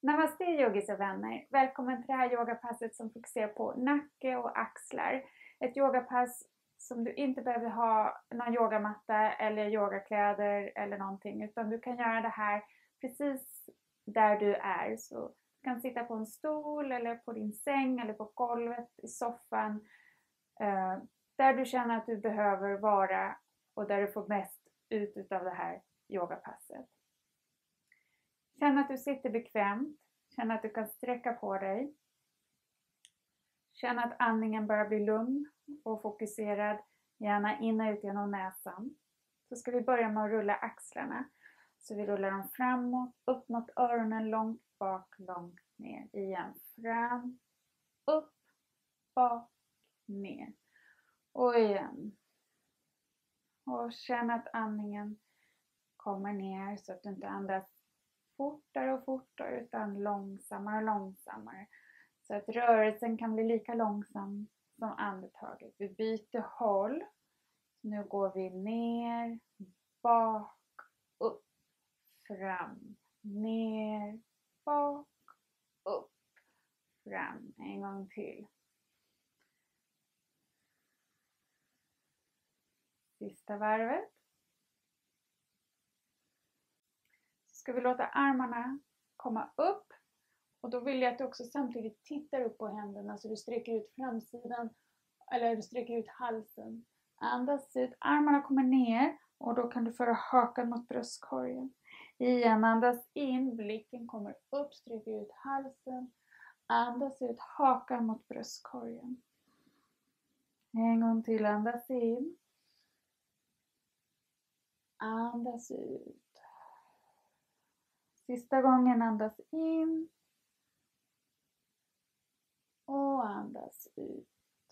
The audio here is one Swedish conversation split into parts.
Namaste yogis och vänner! Välkommen till det här yogapasset som fokuserar på nacke och axlar. Ett yogapass som du inte behöver ha någon yogamatta eller yogakläder eller någonting, utan du kan göra det här precis där du är. Så du kan sitta på en stol eller på din säng eller på golvet i soffan. Där du känner att du behöver vara och där du får mest ut av det här yogapasset. Känn att du sitter bekvämt. Känn att du kan sträcka på dig. Känn att andningen börjar bli lugn och fokuserad. Gärna in och ut genom näsan. Så ska vi börja med att rulla axlarna. Så vi rullar dem framåt, upp mot öronen, långt bak, långt ner. Igen. Fram, upp, bak, ner. Och igen. Och känn att andningen kommer ner så att du inte andas fortare och fortare utan långsammare och långsammare. Så att rörelsen kan bli lika långsam som andetaget. Vi byter håll. Nu går vi ner, bak, upp, fram, ner, bak, upp, fram. En gång till. Sista varvet. Ska vi låta armarna komma upp. Och då vill jag att du också samtidigt tittar upp på händerna så du sträcker ut framsidan eller du sträcker ut halsen. Andas ut, armarna kommer ner och då kan du föra hakan mot bröstkorgen. Igen, andas in, blicken kommer upp, sträcker ut halsen. Andas ut, hakan mot bröstkorgen. En gång till, andas in. Andas ut. Sista gången, andas in. Och andas ut.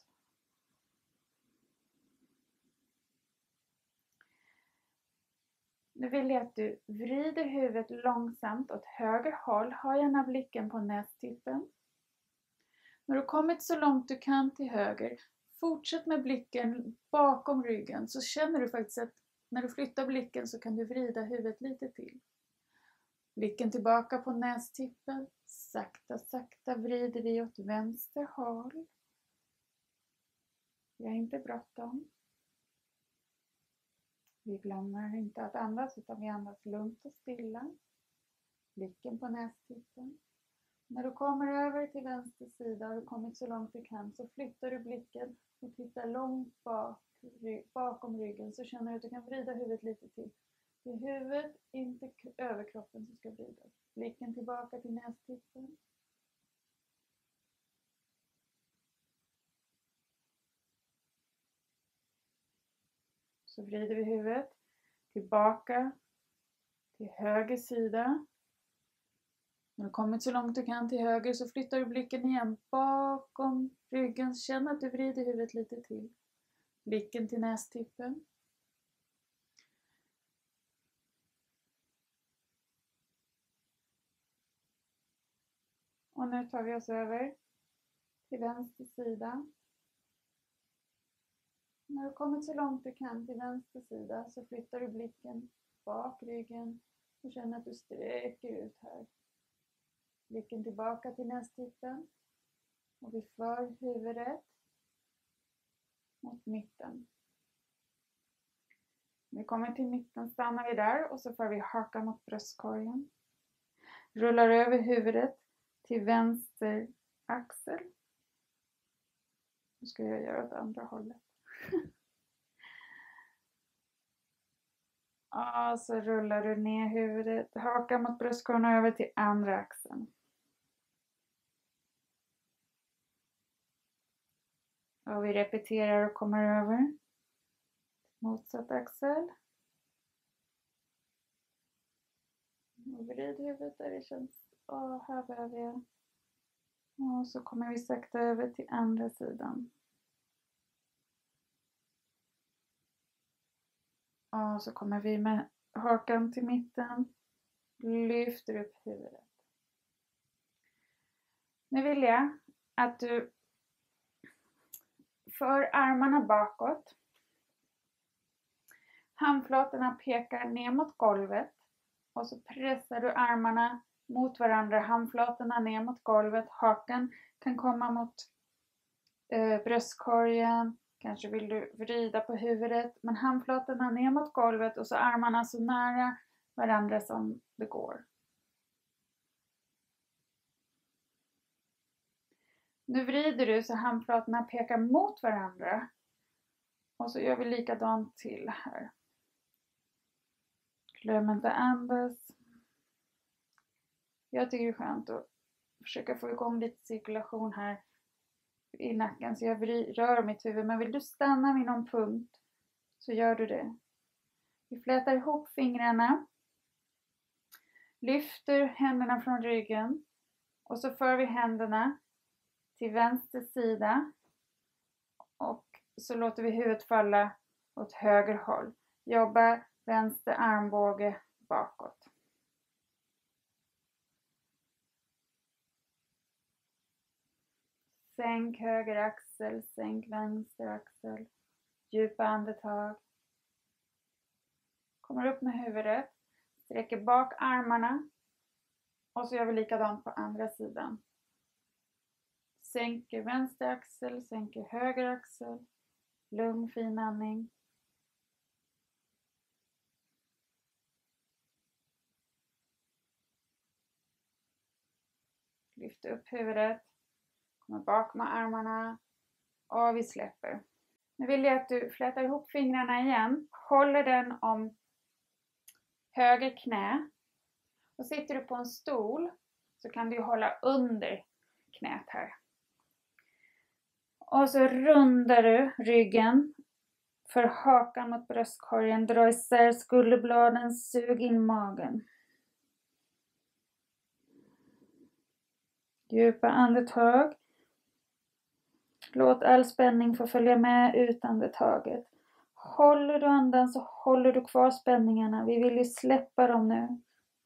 Nu vill jag att du vrider huvudet långsamt åt höger håll. Ha gärna blicken på nästippen. När du kommit så långt du kan till höger, fortsätt med blicken bakom ryggen. Så känner du faktiskt att när du flyttar blicken så kan du vrida huvudet lite till. Blicken tillbaka på nästippen. Sakta, sakta vrider vi åt vänster håll. Vi har inte bråttom. Vi glömmer inte att andas utan vi andas lugnt och stilla. Blicken på nästippen. När du kommer över till vänster sida och du kommit så långt du kan så flyttar du blicken och tittar långt bakom ryggen så känner du att du kan vrida huvudet lite till. Det är huvudet, inte överkroppen som ska vridas. Blicken tillbaka till nästippen. Så vrider vi huvudet tillbaka till höger sida. När du kommit så långt du kan till höger så flyttar du blicken igen bakom ryggen. Känn att du vrider huvudet lite till. Blicken till nästippen. Och nu tar vi oss över till vänster sida. När du kommit så långt du kan till vänster sida så flyttar du blicken bak ryggen och känner att du sträcker ut här. Blicken tillbaka till nästippen och vi för huvudet mot mitten. När vi kommer till mitten stannar vi där och så för vi hakan mot bröstkorgen. Rullar över huvudet till vänster axel. Nu ska jag göra åt andra hållet. Och så rullar du ner huvudet, hakan mot bröstkorgen och över till andra axeln. Och vi repeterar och kommer över. Motsatt axel. Och vrid huvudet där det känns. Här behöver jag. Och så kommer vi sakta över till andra sidan. Och så kommer vi med hakan till mitten. Lyfter upp huvudet. Nu vill jag att du för armarna bakåt. Handflatorna pekar ner mot golvet. Och så pressar du armarna mot varandra, handflatorna ner mot golvet, hakan kan komma mot bröstkorgen, kanske vill du vrida på huvudet, men handflatorna ner mot golvet och så armarna så nära varandra som det går. Nu vrider du så handflatorna pekar mot varandra och så gör vi likadant till här. Glöm inte andas. Jag tycker det är skönt att försöka få igång lite cirkulation här i nacken så jag rör mitt huvud. Men vill du stanna vid någon punkt så gör du det. Vi flätar ihop fingrarna. Lyfter händerna från ryggen. Och så för vi händerna till vänster sida. Och så låter vi huvudet falla åt höger håll. Jobba vänster armbåge bakåt. Sänk höger axel, sänk vänster axel. Djupa andetag. Kommer upp med huvudet. Sträcker bak armarna. Och så gör vi likadant på andra sidan. Sänker vänster axel, sänker höger axel. Lugn, fin andning. Lyft upp huvudet. Kommer bak med armarna. Och vi släpper. Nu vill jag att du flätar ihop fingrarna igen. Håller den om höger knä. Och sitter du på en stol så kan du hålla under knät här. Och så rundar du ryggen. För hakan mot bröstkorgen. Dra isär skulderbladen. Sug in magen. Djupa andetag. Låt all spänning få följa med ut andetaget. Håller du andan så håller du kvar spänningarna. Vi vill ju släppa dem nu.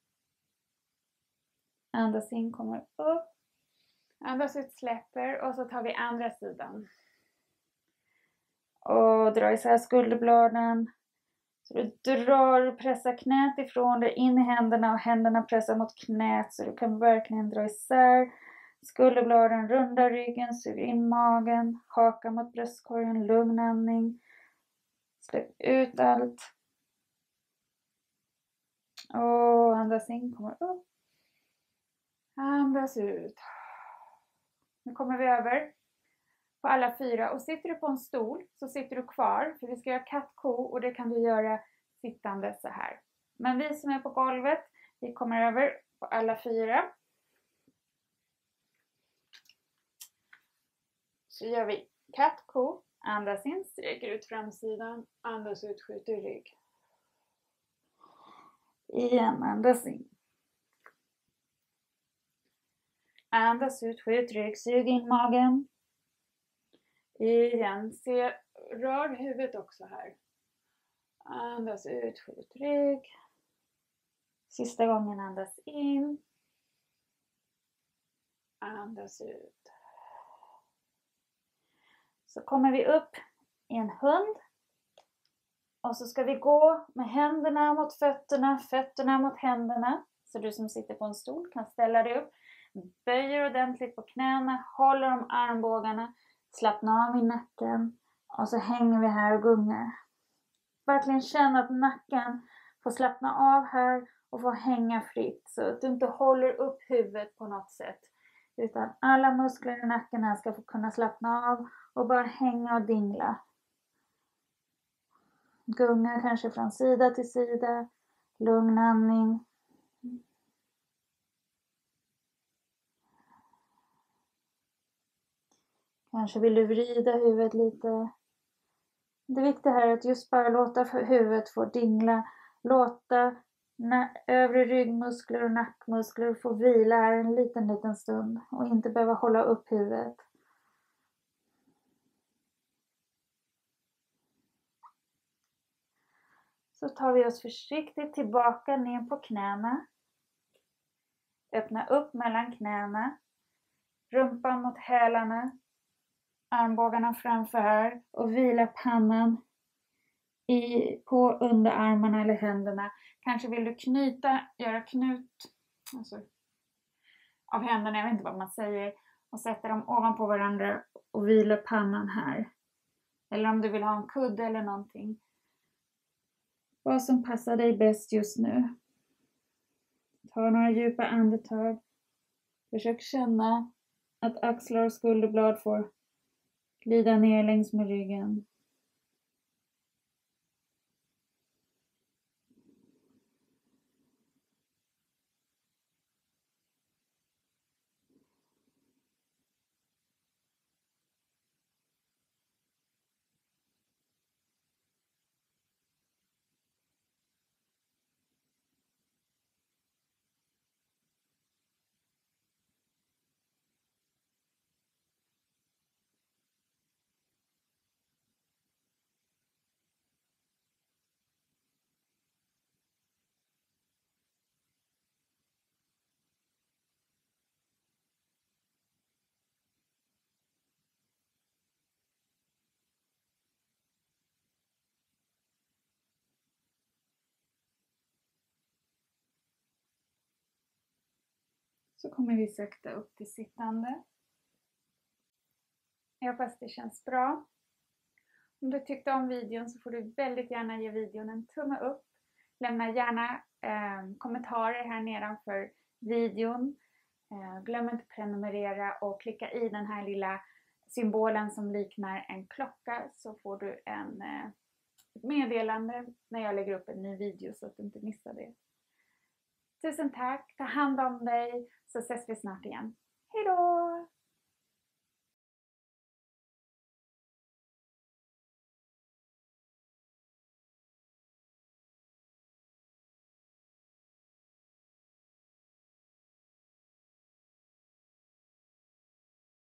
Andas in, kommer upp. Andas ut, släpper. Och så tar vi andra sidan. Och dra isär skulderbladen. Så du drar och pressar knät ifrån dig in i händerna. Och händerna pressar mot knät. Så du kan verkligen dra isär skulderbladen. Runda ryggen. Sug in magen. Haka mot bröstkorgen. Lugn andning. Släpp ut allt. Och andas in, kommer upp. Andas ut. Nu kommer vi över på alla fyra. Och sitter du på en stol så sitter du kvar. För vi ska göra katt-ko och det kan du göra sittande så här. Men vi som är på golvet, vi kommer över på alla fyra. Så gör vi katt-ko. Andas in, sträcker ut framsidan. Andas ut, skjuter rygg. Igen, andas in. Andas ut, skjut rygg, sug in magen. Igen, rör huvudet också här. Andas ut, skjut rygg. Sista gången andas in. Andas ut. Så kommer vi upp i en hund. Och så ska vi gå med händerna mot fötterna, fötterna mot händerna. Så du som sitter på en stol kan ställa dig upp. Böjer ordentligt på knäna, håller om armbågarna, slappna av i nacken. Och så hänger vi här och gungar. Verkligen känna att nacken får slappna av här och får hänga fritt. Så att du inte håller upp huvudet på något sätt. Utan alla muskler i nacken här ska få kunna slappna av och bara hänga och dingla. Gunga kanske från sida till sida. Lugn andning. Kanske vill du vrida huvudet lite. Det viktiga här är att just bara låta huvudet få dingla. Låta övre ryggmuskler och nackmuskler få vila här en liten stund. Och inte behöva hålla upp huvudet. Så tar vi oss försiktigt tillbaka ner på knäna. Öppna upp mellan knäna. Rumpan mot hälarna. Armbågarna framför här. Och vila pannan på underarmarna eller händerna. Kanske vill du göra knut. Alltså av händerna, jag vet inte vad man säger, och sätter dem ovanpå varandra och vilar pannan här. Eller om du vill ha en kudde eller någonting. Vad som passar dig bäst just nu. Ta några djupa andetag. Försök känna att axlar och skulderblad får glida ner längs med ryggen. Så kommer vi sakta upp till sittande. Jag hoppas det känns bra. Om du tyckte om videon så får du väldigt gärna ge videon en tumme upp. Lämna gärna kommentarer här nedanför videon. Glöm inte prenumerera och klicka i den här lilla symbolen som liknar en klocka, så får du ett meddelande när jag lägger upp en ny video så att du inte missar det. Tusen tack, ta hand om dig, så ses vi snart igen. Hej då!